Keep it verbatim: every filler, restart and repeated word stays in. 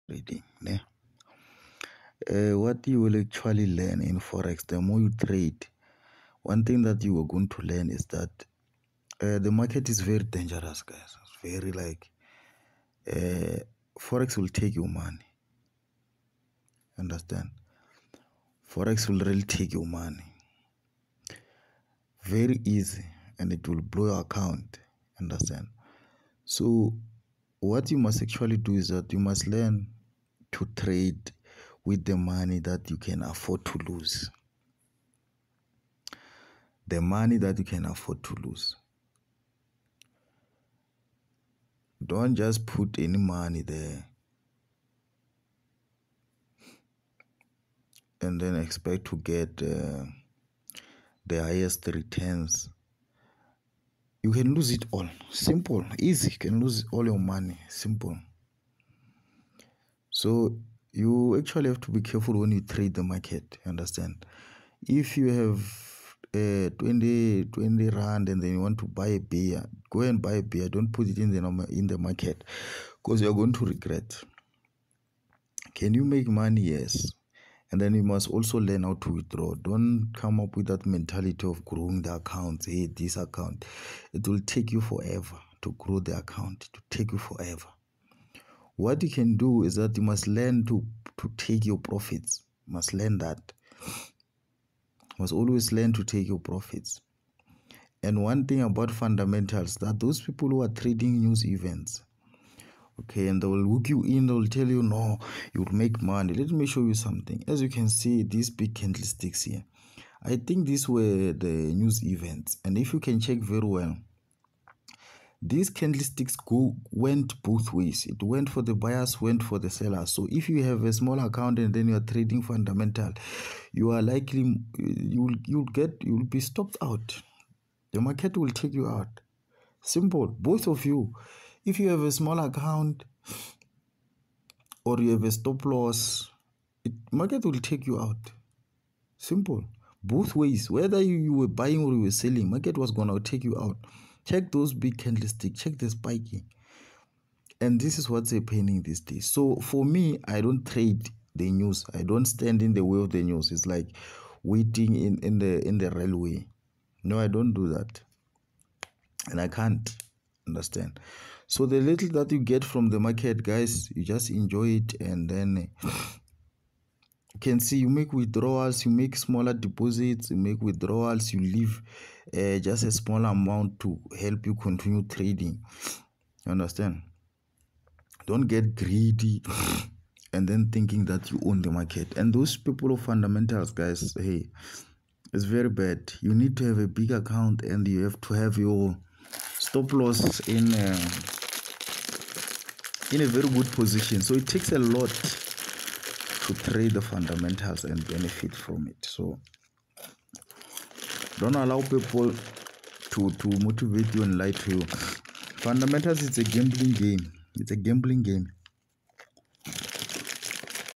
trading. Ne? Uh, what you will actually learn in forex, the more you trade, one thing that you are going to learn is that uh, the market is very dangerous, guys. It's very like uh, forex will take your money. Understand? Forex will really take your money. Very easy, and it will blow your account. Understand? So what you must actually do is that you must learn to trade with the money that you can afford to lose. The money that you can afford to lose. Don't just put any money there and then expect to get uh, the highest returns. You can lose it all. Simple, easy. You can lose all your money. Simple. So you actually have to be careful when you trade the market. Understand? If you have uh, twenty, twenty rand and then you want to buy a beer, go and buy a beer. Don't put it in the in the market because you're going to regret. Can you make money? Yes. And then you must also learn how to withdraw. Don't come up with that mentality of growing the account. Hey, this account. It will take you forever to grow the account. It will take you forever. What you can do is that you must learn to, to take your profits. You must learn that. You must always learn to take your profits. And one thing about fundamentals, that those people who are trading news events, okay, and they will hook you in, they will tell you, no, you'll make money. Let me show you something. As you can see, these big candlesticks here, I think these were the news events. And if you can check very well, these candlesticks go went both ways. It went for the buyers, went for the sellers. So if you have a small account and then you are trading fundamental, you are likely, you'll, you'll get, you'll be stopped out. The market will take you out. Simple, both of you. If you have a small account or you have a stop loss, it, market will take you out. Simple. Both ways. Whether you, you were buying or you were selling, market was going to take you out. Check those big candlesticks. Check the spiking. And this is what's happening these days. So for me, I don't trade the news. I don't stand in the way of the news. It's like waiting in, in, the, in the railway. No, I don't do that. And I can't. Understand? So the little that you get from the market, guys, you just enjoy it, and then you can see you make withdrawals, you make smaller deposits, you make withdrawals, you leave uh, just a small amount to help you continue trading. You understand? Don't get greedy and then thinking that you own the market. And those people of fundamentals, guys, hey, it's very bad. You need to have a big account and you have to have your stop loss in uh, in a very good position. So it takes a lot to trade the fundamentals and benefit from it. So don't allow people to to motivate you and lie to you. Fundamentals is a gambling game. It's a gambling game.